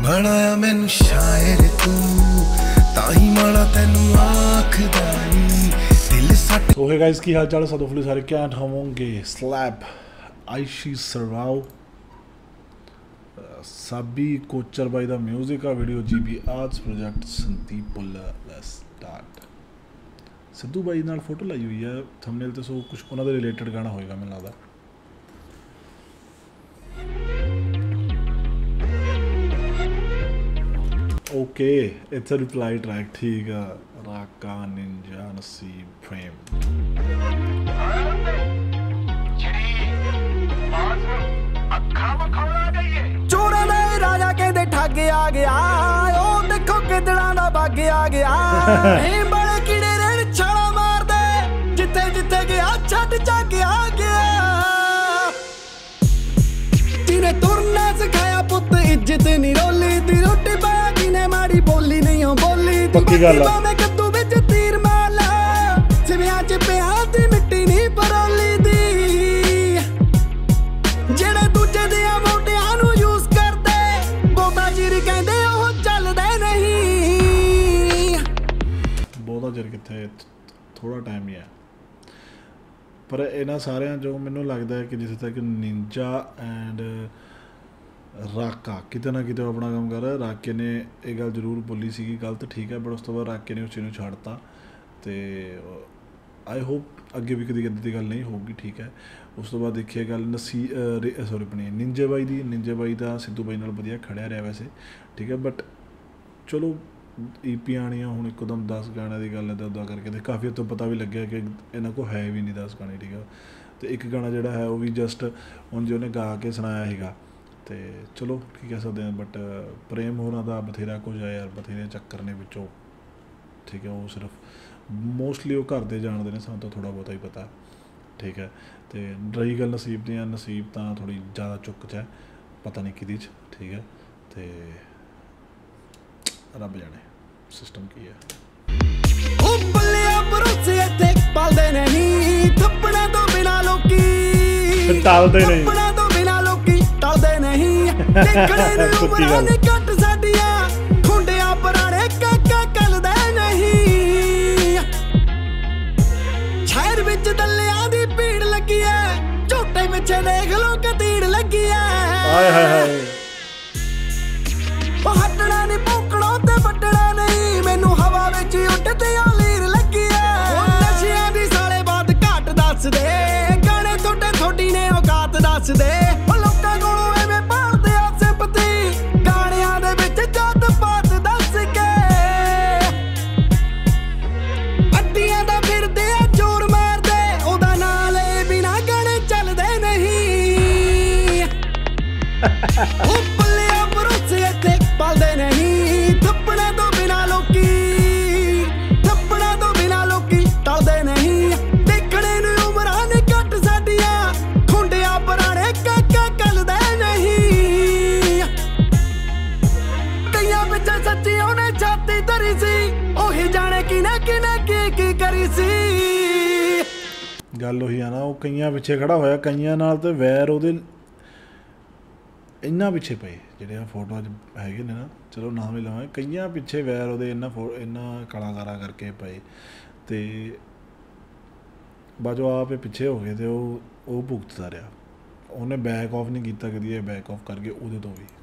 बनाया मैनू शायर तू ताही माड़ा तैनू आखदा नी दिल सट। तो हे गाइस की हाल चाल है, सारे सारे कैंट होंगे स्लैब आयशी सरवाओ Sabi Kochar by the music का video GB arts project Sandeep पुल्ला लेट्स स्टार्ट। सिद्धू बाई नाल फोटो लाई हुई है थंबनेल ते, सो कुछ उन्होंने रिलेटेड गाना होएगा मैनूं लगदा। Okay it's a reply track, ठीक है। राका निंजा नसीब प्रेम चोरा दे राजा कहते ठग आ गया, ओ देखो किदड़ा दा भाग आ गया। बड़े कीड़े रेड़ छाला मार दे, जिथे जिथे गया छट चक आ गया। जिने तुरना सिखाया पुत इज्जत नी रोली दी, रोटी पाया किने माड़ी बोली नहीं हो बोली दी। पक्की गल है। मैं कद्दू विच तीर माला सिवियां च पिया दी मिट्टी नहीं परोली दी। जेड़े दूजे दिया मोटियां नू यूज करदे बोता चिर कहंदे ओह चलदे नहीं। बहुता चिर किथे, थोड़ा टाइम ही है। पर इन्हां सारियां जो मैनूं लगदा है कि जिथे तक निंजा एंड राका किते ना किते अपना काम कर रहा है। राके ने ये गल जरूर बोली सी गलत, ठीक है, बट उस तो बाद राके ने उस चीज़ को छाड़ता। तो आई होप अगे भी कभी इदां दी गल नहीं होगी, ठीक है। उस तो बाद देखिए गल सॉरी अपनी निंजे बाई दी। निंजे बाई का सिद्धू बाई नाल वधिया खड़िया रहा वैसे, ठीक है, बट चलो ईपी आनियां हुण एकदम 10 गाणियां की गल है, उदा करके तो काफ़ी तो पता भी लग्या कि इन्हां को है भी नहीं 10 गाने, ठीक है। तो एक गाना जिहड़ा है वो भी जस्ट हुण जो उन्हें गा के सुनाया हैगा, तो चलो की कह सकते हैं। बट प्रेम होना का बथेरा कुछ है यार, बथेरे चक्कर ने विचों, ठीक है। वो सिर्फ मोस्टली वो घर दे जानते हैं, सानूं तो थोड़ा बहुता ही पता, ठीक है। तो रही गल नसीब दी, नसीब तो थोड़ी ज़्यादा चुक च है, पता नहीं कि ठीक है। तो रब जाने सिस्टम की है। पालदे नहीं थप्पड़े तो बिना लोकी, टालदे नहीं तो बिना लोकी टालदे नहीं। देखणे नूं उमरां ने घट साडियां खुंडियां पुराणे काका कलदे नहीं। शहर विच दलियां दी भीड़ लगी है, झोटे पिछे देख लो कतीड़ लगी है। हाय हाय हाय हटना नहीं भौंकना ते वटना नहीं, मैनू हवा विच उड़दे लीर लगी है। नशियां दी साले बात घट दस दे, गाने थोड़े थोड़ी ने औकात दस दे। लोकां कोलों एवें भालदे आ सिंपति, गाणियां दे विच जात पात दस के। अड्डियां दा फिरदे आ जोर मारदे, ओदा नाल ले बिना गाने चलदे नहीं। बल्लिया भरोसे इत्थे पालदे नहीं, थप्पड़े तो बिना लोकी, थप्पड़े तो बिना लोकी टालदे नहीं। देखणे नूं उमरां ने घट साडियां खुंडियां पुराणे काका कलदे नहीं। कईयां पिछे सच्ची ओने छाती धरी सी, ओही जाने किने किने की करी सी। गल उही है ना, वो कईयां पिछे खड़ा होया, कईयां नाल ते वैर उहदे इन्ना पिछे पे ਜਿਹੜੇ फोटो हैगे ने ना, चलो नाम ही लवां, कईयां पिछे वैर ਉਹਦੇ इन्ना कलाकारा करके पे। तो बाजो आप पिछे हो गए तो वो भुगतदा रहा, उन्हें बैक ऑफ नहीं किया कभी, बैक ऑफ करके ਉਹਦੇ ਤੋਂ भी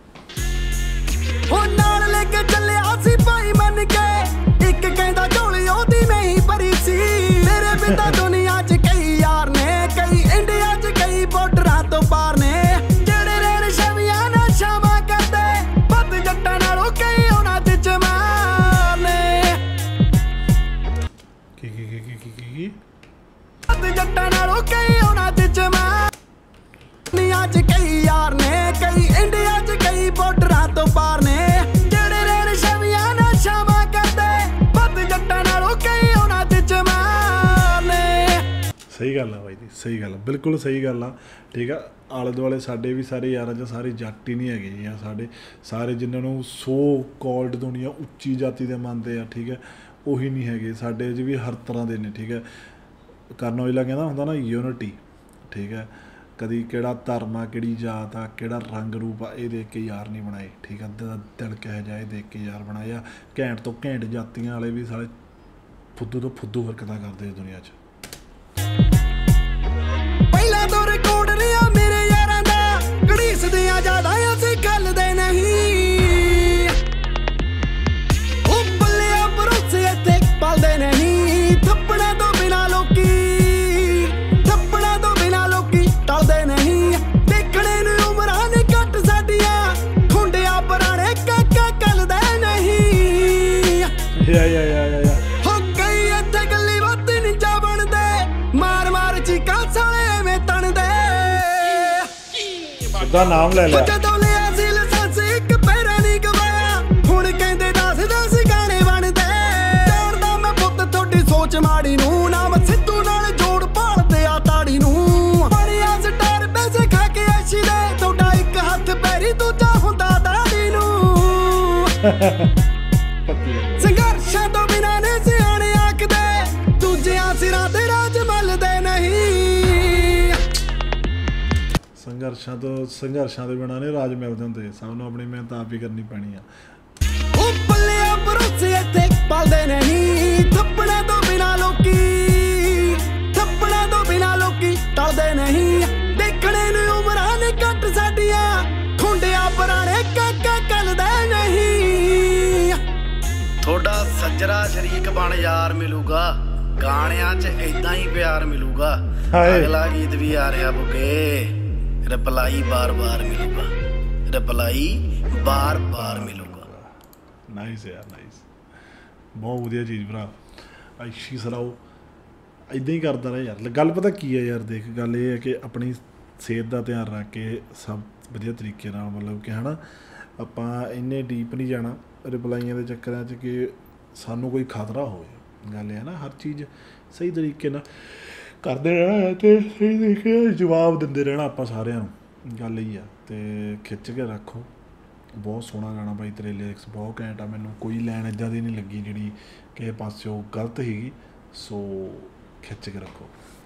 ਉਹ ਨਾਲ ਲੈ ਕੇ ਚੱਲਿਆ ਸੀ ਭਾਈ ਮੰਨ ਕੇ, ਇੱਕ ਕਹਿੰਦਾ ਝੋਲੀ ਉਹਦੀ ਨਹੀਂ ਭਰੀ ਸੀ। ਮੇਰੇ ਪਿਤਾ ਦੁਨੀਆ 'ਚ ਕਈ ਯਾਰ ਨੇ, ਕਈ ਇੰਡੀਆ 'ਚ ਕਈ ਬਾਰਡਰਾਂ ਤੋਂ ਪਾਰ ਨੇ। ਜਿਹੜੇ ਰੇੜ ਛਵੀਆਂ ਨਾਲ ਸ਼ਾਮਾਂ ਕਰਦੇ, ਵੱਧ ਜੱਟਾਂ ਨਾਲੋਂ ਕਈ ਉਹਨਾਂ 'ਚ ਚਮਾਰ ਨੇ। ਕੀ ਵੱਧ ਜੱਟਾਂ ਨਾਲੋਂ ਕਈ ਉਹਨਾਂ 'ਚ ਚਮਾਰ। ਦੁਨੀਆ 'ਚ ਕਈ ਯਾਰ ਨੇ, ਕਈ ਇੰਡੀਆ 'ਚ ਕਈ ਬਾਰਡਰਾਂ ਤੋਂ ਪਾਰ ਨੇ। ਜਿਹੜੇ ਰੇੜ ਛਵੀਆਂ ਨਾਲ ਸ਼ਾਮਾਂ ਕਰਦੇ, ਵੱਧ ਜੱਟਾਂ ਨਾਲੋਂ ਕਈ ਉਹਨਾਂ 'ਚ ਚਮਾਰ ਨੇ। सही गल है भाई जी, सही गल है, बिल्कुल सही गल है, ठीक है। आले दुआले साडे भी सारे यार च सारे जट ही नहीं है जी, साडे सारे जिन्होंने सो कॉल्ड दुनिया उच्ची जाति दे मनते हैं, ठीक है, उही नहीं है। साडे च भी हर तरह के ने, ठीक है। करन औजला कहना होंदा ना यूनिटी, ठीक है। ਕਦੀ ਕਿਹੜਾ ਧਰਮ ਆ, ਕਿਹੜੀ ਜਾਤ ਆ, ਕਿਹੜਾ ਰੰਗ ਰੂਪ ਆ, ਇਹ ਦੇਖ ਕੇ ਯਾਰ ਨਹੀਂ ਬਣਾਏ। ਠੀਕ ਆ, ਦਿਲ ਕਿਹੋ ਜਿਹਾ ਇਹ ਦੇਖ ਕੇ ਯਾਰ ਬਣਾਏ ਆ। ਘੈਂਟ ਤੋਂ ਘੈਂਟ ਜਾਤੀਆਂ ਵਾਲੇ ਵੀ ਸਾਲੇ ਫੁੱਦੂ ਤੋਂ ਫੁੱਦੂ ਹਰਕਤਾਂ ਕਰਦੇ ਦੁਨੀਆ 'ਚ। ਪਹਿਲਾਂ ਤੋਂ ਰਿਕਾਰਡ ਰਿਹਾ ਮੇਰੇ ਯਾਰਾਂ ਦਾ, ਘੜੀਸਦੀਆਂ ਜ਼ਿਆਦਾ ਅਸੀਂ ਗੱਲਦੇ ਨਹੀਂ। ਉਹ ਬੱਲਿਆ ਭਰੋਸੇ ਇੱਥੇ ਪਲਦੇ ਨਹੀਂ, ਥੱਪੜਾਂ ਤੋਂ ਬਿਨਾਂ ਲੋਕੀ ਟਲਦੇ ਨਹੀਂ। ਦੇਖਣੇ ਨੂੰ ਉਮਰਾਂ ਨੇ ਘੱਟ ਸਾਡੀਆਂ, ਖੁੰਡਿਆ ਪੁਰਾਣੇ ਕਾਕਾ ਕੱਲਦੇ ਨਹੀਂ। ਹੋ ਗਈ ਇੱਥੇ ਗੱਲੀ ਬਾਤੀ ਨਿੰਜਾ ਬਣਦੇ, ਮਾਰ ਮਾਰ ਚੀਕਾਂ ਸਾਲੇ ਐਵੇਂ ਤਣਦੇ। ਸਿੱਧਾ ਨਾਮ ਲੈ ਲਿਆ। ਜਦੋਂ ਲਿਆ ਸੀ ਲਾਇਸੈਂਸ ਇੱਕ ਪੈਰਾ ਨਹੀਂ ਗਵਾਇਆ, ਹੁਣ ਕਹਿੰਦੇ 10 ਗਾਣੇ ਬਣਦੇ। ਜਾਣਦਾ ਮੈਂ ਪੁੱਤ ਤੁਹਾਡੀ ਸੋਚ ਮਾੜੀ ਨੂੰ, ਨਾਮ ਸਿੱਧੂ ਨਾਲ ਜੋੜ ਭਾਲਦੇ ਆ ਤਾੜੀ ਨੂੰ। ਸਟਾਰ ਪੈਸੇ ਖਾ ਕੇ ਐਸ਼ੀ ਦੇ, ਤੁਹਾਡਾ ਇੱਕ ਹੱਥ ਪੈਰੀ ਦੂਜਾ ਹੁੰਦਾ ਦਾੜੀ ਨੂੰ। ਸੰਘਰਸ਼ਾਂ ਤੋਂ ਬਿਨਾਂ ਨੇ ਸਿਆਣੇ ਆਖਦੇ, ਦੂਜਿਆਂ ਸਿਰਾਂ ਤੇ ਰਾਜ ਮਲਦੇ ਨਹੀਂ। ਸੰਘਰਸ਼ਾਂ ਦੇ ਬਿਨਾਂ ਨੇ ਰਾਜ ਮਿਲਦੇ ਹੁੰਦੇ, ਸਭ ਨੂੰ ਆਪਣੀ ਮਿਹਨਤ ਆਪ ਹੀ ਕਰਨੀ ਪੈਣੀ ਆ। ਉਹ ਬੱਲਿਆ ਭਰੋਸੇ ਇੱਥੇ ਪਲਦੇ ਨਹੀਂ, ਥੱਪੜਾਂ ਤੋਂ ਬਿਨਾਂ ਲੋਕੀ ਟਲਦੇ ਨਹੀਂ। ਦੇਖਣੇ ਨੂੰ ਉਮਰਾਂ ਨੇ ਘੱਟ ਸਾਡੀਆਂ, ਖੁੰਡਿਆ ਪੁਰਾਣੇ ਕਾਕਾ ਕੱਲਦੇ ਨਹੀਂ। ਥੋੜਾ ਸੱਜਰਾ ਸ਼ਰੀਕ ਬਣ ਯਾਰ ਮਿਲੂਗਾ, ਗਾਣਿਆਂ 'ਚ ਏਦਾਂ ਹੀ ਪਿਆਰ ਮਿਲੂਗਾ। ਅਗਲਾ ਗੀਤ ਵੀ ਆ ਰਿਹਾ ਬੁੱਗੇ, ਰਿਪਲਾਈ ਬਾਰ-ਬਾਰ ਮਿਲੂਗਾ, ਰਿਪਲਾਈ ਬਾਰ-ਬਾਰ ਮਿਲੂਗਾ। ਨਾਈਸ ਯਾਰ, ਨਾਈਸ, ਬਹੁਤ ਵਧੀਆ ਚੀਜ਼ ਭਰਾ। ਅੱਛੀ ਸਰਾਓ ਇੱਦਾਂ ਹੀ ਕਰਦਾ ਰਿਹਾ ਯਾਰ। ਗੱਲ ਪਤਾ ਕੀ ਹੈ ਯਾਰ, ਦੇਖ ਗੱਲ ਇਹ ਹੈ ਕਿ ਆਪਣੀ ਸਿਹਤ ਦਾ ਧਿਆਨ ਰੱਖ ਕੇ ਸਭ ਵਧੀਆ ਤਰੀਕੇ ਨਾਲ, ਮਤਲਬ ਕਿ ਹੈ ਨਾ, ਆਪਾਂ ਇੰਨੇ ਡੀਪ ਨਹੀਂ ਜਾਣਾ ਰਿਪਲਾਈਆਂ ਦੇ ਚੱਕਰਾਂ 'ਚ ਕਿ ਸਾਨੂੰ ਕੋਈ ਖਤਰਾ ਹੋਵੇ। ਗੱਲ ਹੈ ਨਾ, ਹਰ ਚੀਜ਼ ਸਹੀ ਤਰੀਕੇ ਨਾਲ ਕਰਦੇ ਰਹਿਣਾ ਅਤੇ ਸਹੀ ਤਰੀਕੇ ਨਾਲ ਜਵਾਬ ਦਿੰਦੇ ਰਹਿਣਾ ਆਪਾਂ ਸਾਰਿਆਂ ਨੂੰ। ਗੱਲ ਇਹੀ ਆ। ਅਤੇ ਖਿੱਚ ਕੇ ਰੱਖੋ। ਬਹੁਤ ਸੋਹਣਾ ਗਾਣਾ ਬਾਈ, ਤੇਰੇ ਲਿਰਿਕਸ ਬਹੁਤ ਘੈਂਟ ਆ। ਮੈਨੂੰ ਕੋਈ ਲਾਈਨ ਇੱਦਾਂ ਦੀ ਨਹੀਂ ਲੱਗੀ ਜਿਹੜੀ ਕਿਸੇ ਪਾਸਿਓਂ ਗਲਤ ਸੀਗੀ। ਸੋ ਖਿੱਚ ਕੇ ਰੱਖੋ।